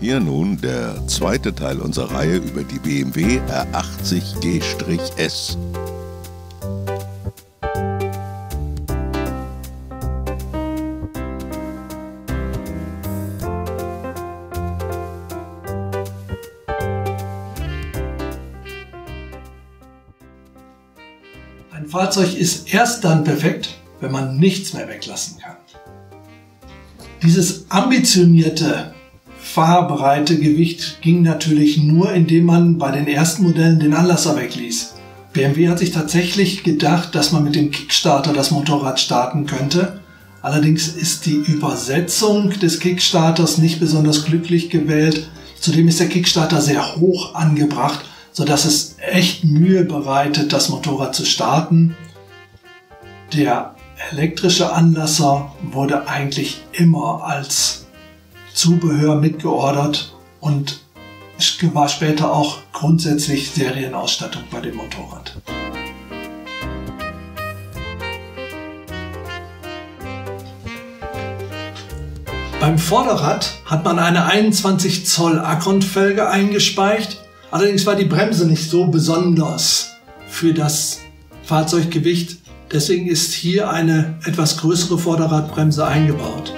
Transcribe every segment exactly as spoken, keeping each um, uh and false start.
Hier nun der zweite Teil unserer Reihe über die B M W R achtzig G S. Ein Fahrzeug ist erst dann perfekt, wenn man nichts mehr weglassen kann. Dieses ambitionierte, fahrbereite Gewicht ging natürlich nur, indem man bei den ersten Modellen den Anlasser wegließ. B M W hat sich tatsächlich gedacht, dass man mit dem Kickstarter das Motorrad starten könnte. Allerdings ist die Übersetzung des Kickstarters nicht besonders glücklich gewählt. Zudem ist der Kickstarter sehr hoch angebracht, sodass es echt Mühe bereitet, das Motorrad zu starten. Der elektrische Anlasser wurde eigentlich immer als Zubehör mitgeordert und war später auch grundsätzlich Serienausstattung bei dem Motorrad. Beim Vorderrad hat man eine einundzwanzig Zoll Acron-Felge eingespeicht. Allerdings war die Bremse nicht so besonders für das Fahrzeuggewicht. Deswegen ist hier eine etwas größere Vorderradbremse eingebaut.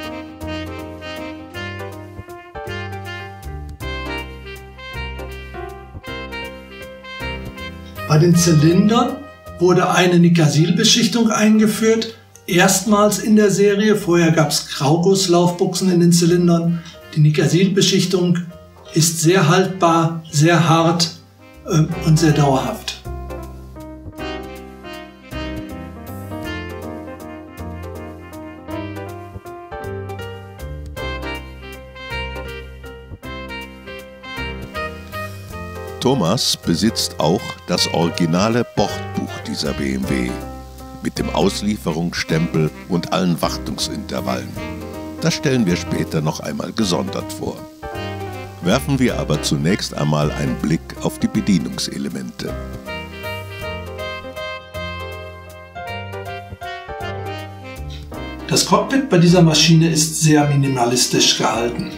Bei den Zylindern wurde eine Nicasil-Beschichtung eingeführt, erstmals in der Serie. Vorher gab es Grauguss-Laufbuchsen in den Zylindern. Die Nicasil-Beschichtung ist sehr haltbar, sehr hart äh, und sehr dauerhaft. Thomas besitzt auch das originale Bordbuch dieser B M W mit dem Auslieferungsstempel und allen Wartungsintervallen. Das stellen wir später noch einmal gesondert vor. Werfen wir aber zunächst einmal einen Blick auf die Bedienungselemente. Das Cockpit bei dieser Maschine ist sehr minimalistisch gehalten.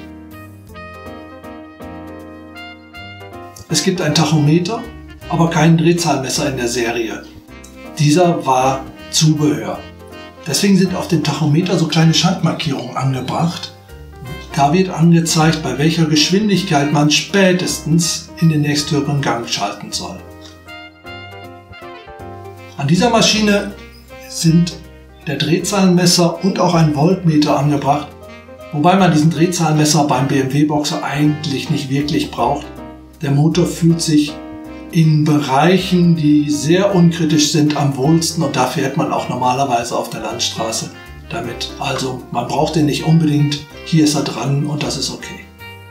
Es gibt ein Tachometer, aber kein Drehzahlmesser in der Serie. Dieser war Zubehör. Deswegen sind auf dem Tachometer so kleine Schaltmarkierungen angebracht. Da wird angezeigt, bei welcher Geschwindigkeit man spätestens in den nächsthöheren Gang schalten soll. An dieser Maschine sind der Drehzahlmesser und auch ein Voltmeter angebracht, wobei man diesen Drehzahlmesser beim B M W-Boxer eigentlich nicht wirklich braucht. Der Motor fühlt sich in Bereichen, die sehr unkritisch sind, am wohlsten und da fährt man auch normalerweise auf der Landstraße damit. Also man braucht den nicht unbedingt, hier ist er dran und das ist okay.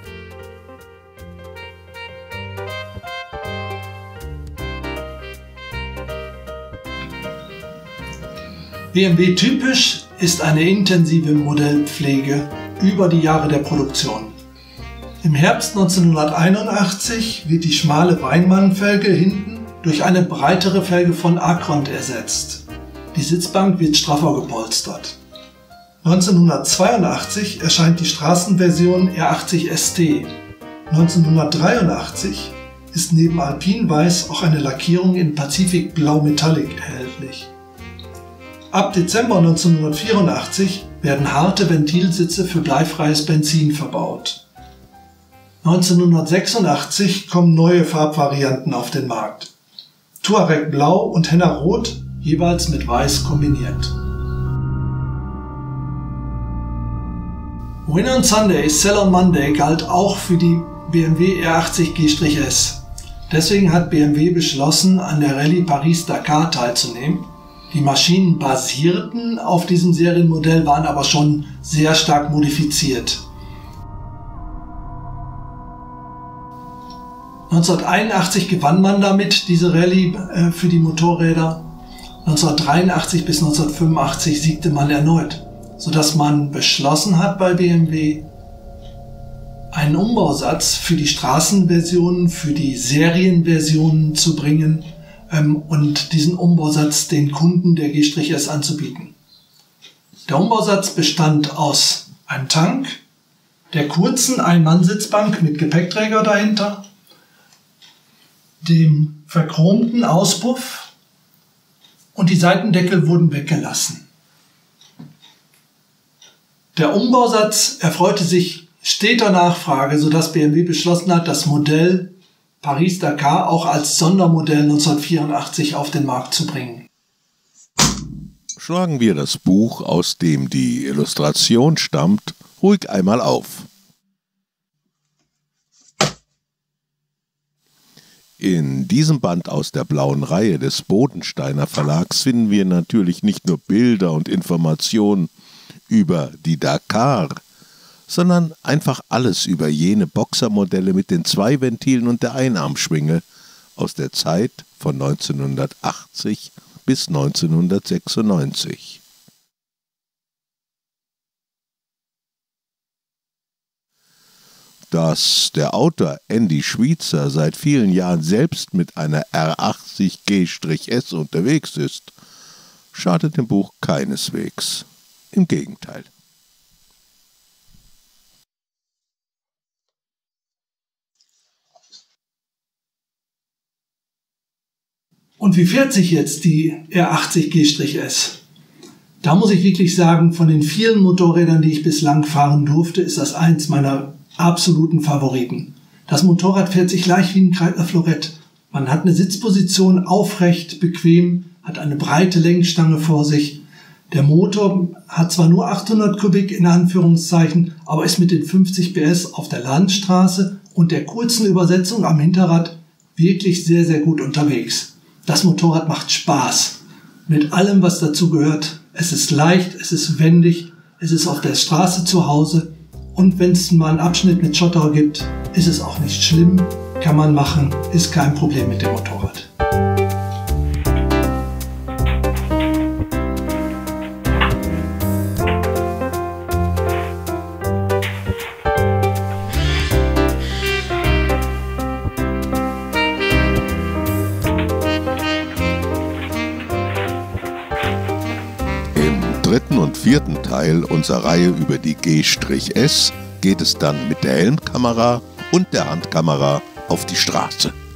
B M W typisch ist eine intensive Modellpflege über die Jahre der Produktion. Im Herbst neunzehnhunderteinundachtzig wird die schmale Weinmann-Felge hinten durch eine breitere Felge von Acron ersetzt. Die Sitzbank wird straffer gepolstert. neunzehnhundertzweiundachtzig erscheint die Straßenversion R achtzig S T. neunzehnhundertdreiundachtzig ist neben Alpinweiß auch eine Lackierung in Pacific Blau Metallic erhältlich. Ab Dezember neunzehnhundertvierundachtzig werden harte Ventilsitze für bleifreies Benzin verbaut. neunzehnhundertsechsundachtzig kommen neue Farbvarianten auf den Markt. Touareg Blau und Henna Rot, jeweils mit Weiß kombiniert. Win on Sunday, Sell on Monday galt auch für die B M W R achtzig G S. Deswegen hat B M W beschlossen, an der Rallye Paris-Dakar teilzunehmen. Die Maschinen basierten auf diesem Serienmodell, waren aber schon sehr stark modifiziert. neunzehnhunderteinundachtzig gewann man damit diese Rallye äh, für die Motorräder. neunzehnhundertdreiundachtzig bis neunzehnhundertfünfundachtzig siegte man erneut, sodass man beschlossen hat bei B M W, einen Umbausatz für die Straßenversionen, für die Serienversionen zu bringen ähm, und diesen Umbausatz den Kunden der G S anzubieten. Der Umbausatz bestand aus einem Tank, der kurzen Ein-Mann-Sitzbank mit Gepäckträger dahinter, dem verchromten Auspuff und die Seitendeckel wurden weggelassen. Der Umbausatz erfreute sich steter Nachfrage, sodass B M W beschlossen hat, das Modell Paris-Dakar auch als Sondermodell neunzehnhundertvierundachtzig auf den Markt zu bringen. Schlagen wir das Buch, aus dem die Illustration stammt, ruhig einmal auf. In diesem Band aus der blauen Reihe des Bodensteiner Verlags finden wir natürlich nicht nur Bilder und Informationen über die Dakar, sondern einfach alles über jene Boxermodelle mit den zwei Ventilen und der Einarmschwinge aus der Zeit von neunzehnhundertachtzig bis neunzehnhundertsechsundneunzig. Dass der Autor Andy Schweitzer seit vielen Jahren selbst mit einer R achtzig G S unterwegs ist, schadet dem Buch keineswegs. Im Gegenteil. Und wie fährt sich jetzt die R achtzig G S? Da muss ich wirklich sagen, von den vielen Motorrädern, die ich bislang fahren durfte, ist das eins meiner absoluten Favoriten. Das Motorrad fährt sich leicht wie ein Kreidler Florett. Man hat eine Sitzposition aufrecht, bequem, hat eine breite Lenkstange vor sich. Der Motor hat zwar nur achthundert Kubik in Anführungszeichen, aber ist mit den fünfzig P S auf der Landstraße und der kurzen Übersetzung am Hinterrad wirklich sehr, sehr gut unterwegs. Das Motorrad macht Spaß. Mit allem, was dazu gehört. Es ist leicht, es ist wendig, es ist auf der Straße zu Hause. Und wenn es mal einen Abschnitt mit Schotter gibt, ist es auch nicht schlimm, kann man machen, ist kein Problem mit dem Motorrad. Im dritten und vierten Teil unserer Reihe über die G S geht es dann mit der Helmkamera und der Handkamera auf die Straße.